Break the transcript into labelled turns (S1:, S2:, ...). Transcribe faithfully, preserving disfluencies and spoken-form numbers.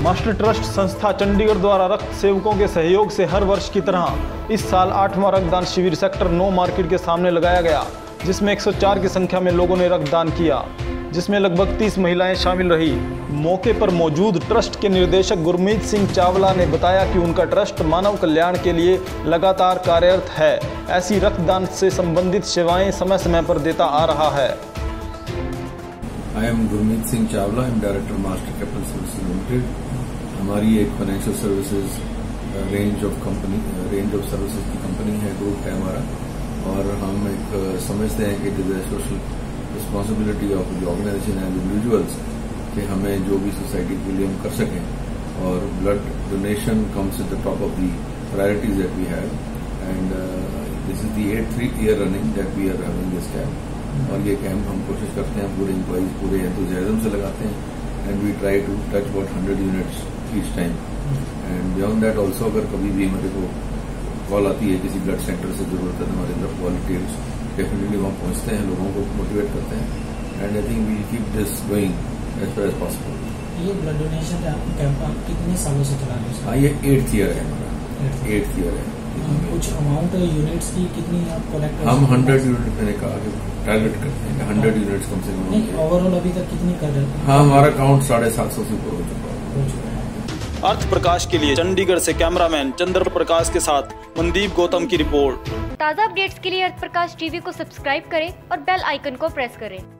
S1: Master trust संस्था चंडीगढ़ द्वारा रक्त सेवकों के सहयोग से हर वर्ष की तरह इस साल आठवां रक्तदान शिविर सेक्टर नौ मार्केट के सामने लगाया गया, जिसमें एक सौ चार की संख्या में लोगों ने रक्तदान किया, जिसमें लगभग तीस महिलाएं शामिल रही। मौके पर मौजूद ट्रस्ट के निर्देशक गुरमीत सिंह चावला ने बताया कि उनका ट्रस्ट मानव कल्याण के लिए लगातार कार्यरत है, ऐसी रक्तदान से संबंधित सेवाएं समय समय पर देता आ रहा है।
S2: I am Gurmeet Singh Chawla, I am director Master Capital Services Limited. हमारी एक financial services range of company range of services की कंपनी है, ग्रुप है हमारा, और हम एक समझते हैं कि it is a social responsibility of the organisation and individuals कि हमें जो भी सोसाइटी के लिए हम कर सकें, और blood donation comes at the top of the priorities that we have, and this is the eighth three year running that we are having this camp. और ये कैंप हम कोशिश करते हैं पूरे एम्प्लॉइज पूरे एंथुसियाज्म से लगाते हैं, and we try to touch about hundred units each time. And beyond that also अगर कभी भी हमारे को कॉल आती है किसी ब्लड सेंटर से जरूरत है, हमारे अंदर वॉलंटियर्स डेफिनेटली वहाँ पहुँचते हैं, लोगों को मोटिवेट करते हैं, and I think we keep this going as far as possible.
S3: ये ब्लड डोनेशन कैंप आप कितने सालों से चला रहे हैं?
S2: हाँ, ये एट्थ ईयर है हमारा, एट्थ ईयर है।
S3: कुछ अमाउंट यूनिट्स की कितनी आप कलेक्ट?
S2: हम हंड्रेड यूनिट मैंने कहा कि टारगेट करते हैं, हंड्रेड यूनिट्स कम से कम।
S3: ओवरऑल अभी तक कितनी कर रहे हैं?
S2: हाँ, हमारा काउंट साढ़े सात सौ से ऊपर हो चुका है।
S1: अर्थ प्रकाश के लिए चंडीगढ़ से कैमरामैन चंद्र प्रकाश के साथ मनदीप गौतम की रिपोर्ट।
S4: ताज़ा अपडेट्स के लिए अर्थ प्रकाश टीवी को सब्सक्राइब करें और बेल आइकन को प्रेस करें।